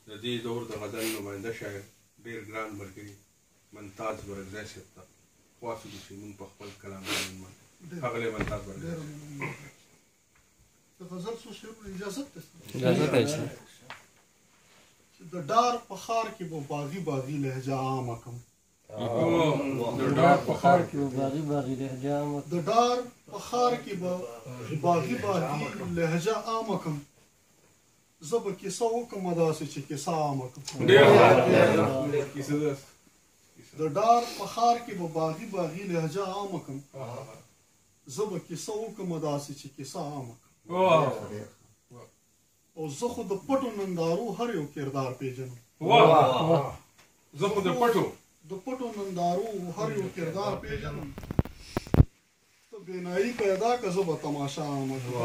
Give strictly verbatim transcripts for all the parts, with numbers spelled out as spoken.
د دې دور د غزل نماینده شاعر ډېر ګران ملګري ممتاز برګزی صاحب ته خواست وکړو چې موږ په خپل کلام باندې ښاغلی ممتاز برګزی د غزل څو شعرونه اجازت ده اجازت ده چې د ډار په ښار کې به باغي باغي لهجه عامه کړم د ډار په ښار کې به باغي باغي لهجه عامه د ډار په ښار کې به باغي باغي لهجه عامه کړم زه به کیسه وکړم داسې چې کیسه عامه کړم د ډار په ښار کې به باغي باغي لهجه عامه کړم زه به کیسه وکړم داسې چې کیسه عامه کړم او زه خو د پټو نندارو هر یو کردار پیژنم زه خو د پټو د پټو نندارو هر یو کردار پیژنم ته بینایی پیدا که زه به تماشا عامه کړم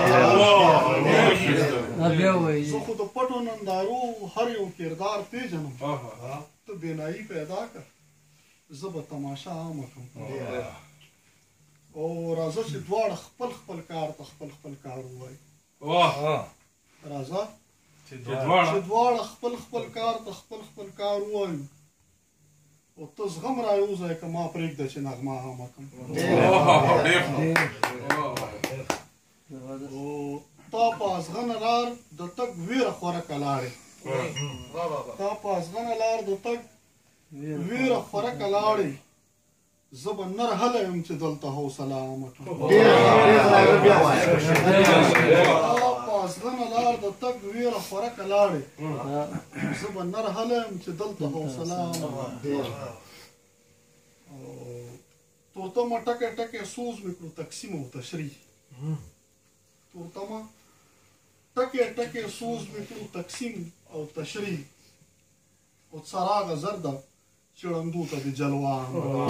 زه خو د پټو نندارو هر یو کردار پیژنم ته بینایی پیدا که زه به تماشا عامه کړم او راځه چې دواړه خپل خپل کار ته خپل خپل کار ووایي راځه چې دواړه خپل خپل کار ته خپل خپل کار ووایو او ته زغم راوځئ که ما پرېږده چې نغمه عامه کړم او تا په ازغنه لار د تګ ویره خورکه لاړې تا په ازغنه لار د تګ ویره خورکه لاړې زه به نر هله یم چې دلته حوصله عامه کړم په ازغنه لار د تګ ویره خورکه لاړې زه به نر هله یم چې دلته حوصله عامه کړم تورتمه ټکی ټکی سوز مې کړو تقسیم او تشریح تورتمه ټکی ټکی سوز مې کړو تقسیم او تشریح او څراغه زرده چړندو ته د جلوان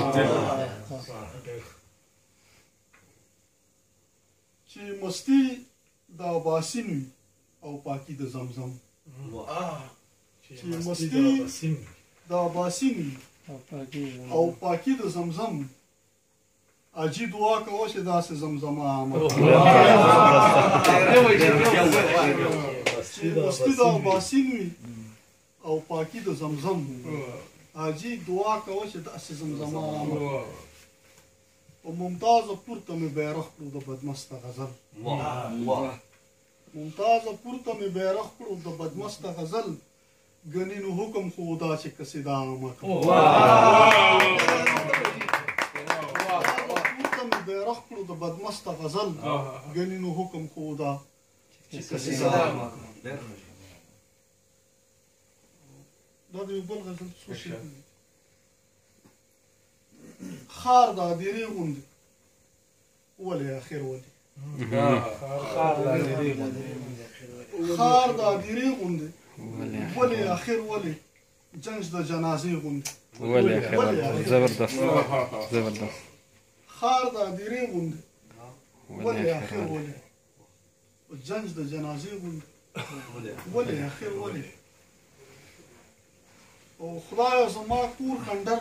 چې مستی د اباسین وي او پاکي د زمزم چې مستی د اباسین وي او پاکي د زمزم اجي دعا کوه چې داسې زمزمه عامه چې مستی د اباسین وي او پاکي د زمزم حاجی دعا کوه چې داسې زمزمه عامه او ممتازه پورته مې بیرغ کړو د بدمسته غزل ممتازه پورته مې بیرغ کړو د بدمسته غزل ګنې نو حکم خو دا چې قصیده عامه کړم پورته مې بیرغ کړو د بدمسته غزل ګنې نو حکم خو دا چې قصیده عامه کړم دا د یو بل غزل څو شعرونه خار د هدیرې غوندې ولې اخر ولې خار د هدیرې غوندې ولې اخر ولې جنج د جنازې غوندې ولې اخر زبردست زبردست خار د هدیرې غوندې ولې اخر ولې جنج د جنازې غوندې ولې اخر ولې او خدایا زما کور کندر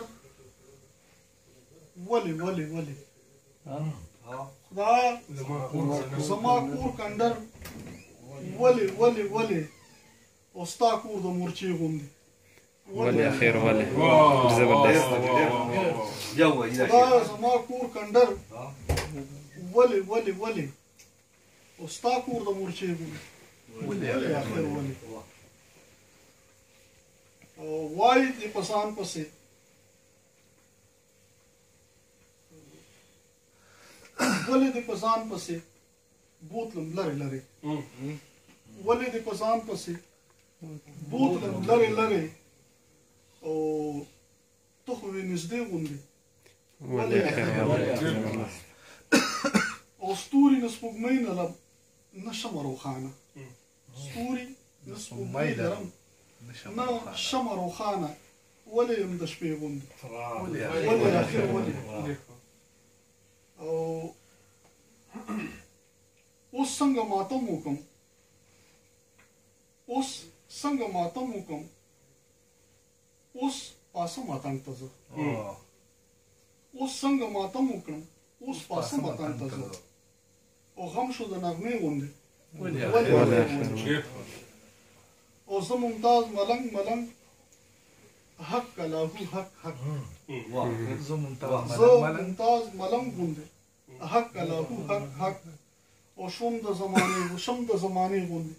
ولې ولې ولې خدایا زما کور کندر ولې ولې ولې او ستا کور د مورچې غوندې ولې اخر ولې زبردست خدایا زما کور کندر ولې ولې ولې او ستا کور د مورچې غوندې ولې اخر ولې وای دې په ځان پسې ولې دې په ځان پسې بوتلم لرې لرې ولې دې په ځان پسې بوتلم لرې لرې او ته خو یې نږدې غوندې ولې اخر ولې او ستوري نه سپوږمۍ نه لرم نه شمه روښانه ستوري نه سپوږمۍ لرم نه شمه روښانه ولې یم د شپې غوندې ولې اخر ولې او اوس څنګه ماتم وکړم اوس څنګه ماتم وکړم اوس پاسه ماتنګ ته ځه اوس څنګه ماتم وکړم اوس پاسه ماتنګ ته ځه او غم شو د نغمې غوندې ولې او او زه ممتاز ملنګ ملنګ حق کلاهو حق حق زه ممتاز زه ممتاز ملنګ غوندې حق کلاهو حق حق او شوم د زمانې شم د زمانې غوندې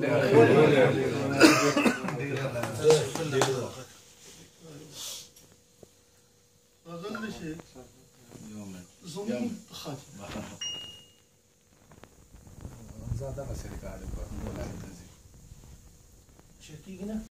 غزل نشي زمون خاطر زه دغه سره کار کوم